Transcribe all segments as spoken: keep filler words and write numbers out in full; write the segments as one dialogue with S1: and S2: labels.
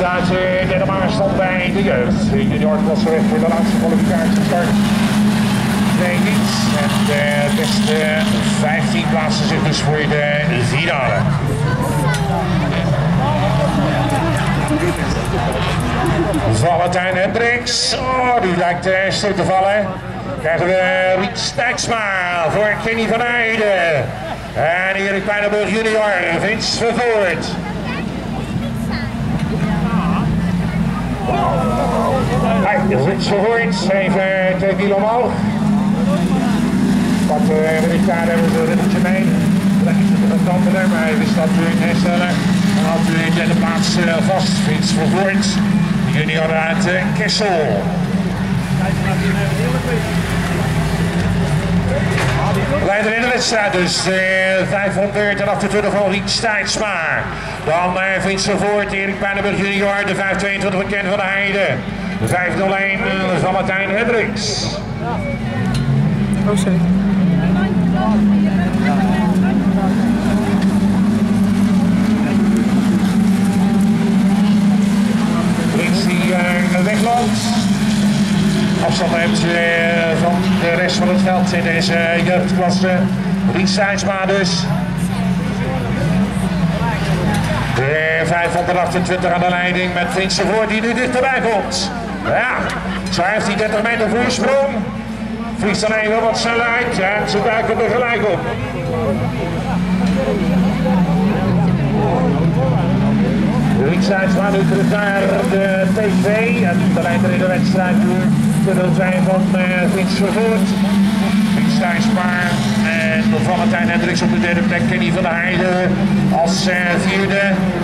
S1: staat uh, Denemarken stond bij de jeugd. De juniorklasse weg voor de laatste kwalificatiestart. twee niets. En de beste vijftien plaatsen zich dus voor de finale. Valentijn Hendricks. Oh, die lijkt uh, stil te vallen. Krijgen we Riet Stijksma voor Kenny van Heijden. En Erik Pijnenburg junior, Vince Vervoort. Hij is Vince Vervoort, even twee kilo omhoog. Pak de Ricardo hebben we een ritje mee. Dat is het een kanteler, maar hij wist dat we in herstellen. Dan had u in de plaats vast, Vince Vervoort, junior uit Kessel. Leider in de wedstrijd dus uh, vijfhonderdachtentwintig van Riet Stijnsma. Dan uh, Vince Vervoort, Erik Pijnenburg junior, de vijfhonderdtweeëntwintig van Ken van der Heijden. De vijfhonderdéén uh, Valentijn Hendricks.
S2: Oh, sorry.
S1: Links die uh, wegloopt. Afstand heeft uh, van de rest van het veld in deze uh, jeugdklasse. Riet Stijnsma dus. De vijfhonderdachtentwintig aan de leiding met Vince Vervoort die nu dichterbij komt. Ja, zo heeft hij dertig meter voorsprong. Vliegt dan even wat sneller uit en ze duiken er gelijk op. Riet Stijnsma nu terug naar de T V en de leider in de wedstrijd kunnen zijn van uh, Vince Vervoort. Riet Stijnsma en Valentijn Hendricks op de derde plek, Kenny van der Heijden als uh, vierde.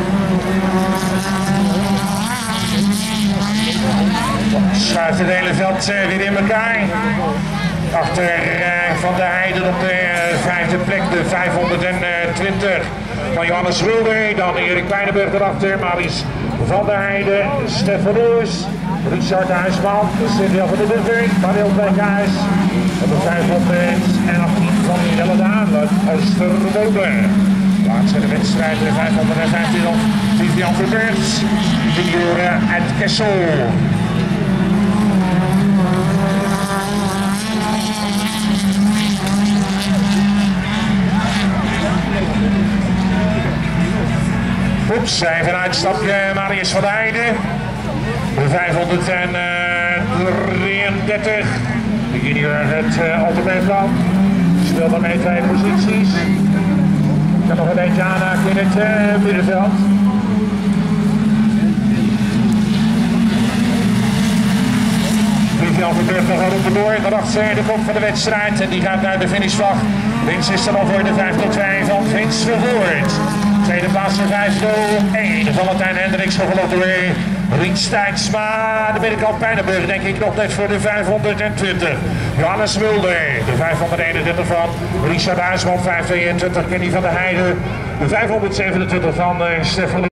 S1: Schuift het hele veld uh, weer in elkaar. Achter uh, Van der Heijden op de uh, vijfde plek, de vijfhonderdtwintig van Johannes Wilder. Dan Erik Pijnenburg erachter, Maurice Van der Heijden, Stefan Roos, Richard Huisman, Sylvia van der Duvering, Mariel Beekhuis. En de vijfhonderdachttien van Jelle Daan uit Oosterwolde. Laatste de wedstrijd, de vijfhonderdvijftien van Vivian Verbeurt, junioren uit Kessel. Oeps, even een uitstapje, Marius van der Heijden. De vijfhonderddrieëndertig. De junior het uh, algemeenplan. Speelt dan mee twee posities. Kan nog een beetje aanhaken in het uh, middenveld. Vivian Verbeurt nog roepen door. Dat achter de kop van de wedstrijd. En die gaat naar de finishvlag. Winst is er al voor de vijfhonderdtwee van Vince Vervoort. Tweede plaats in vijfhonderdéén. Valentijn Hendricks gevolgd door Riet Stijnsma. De binnenkant Pijnenburg denk ik nog net voor de vijfhonderdtwintig. Johannes Mulder, de vijfhonderdeenentwintig van Richard Huisman, vijfhonderdtweeëntwintig Kenny van der Heijden. De vijfhonderdzevenentwintig van uh, Stefan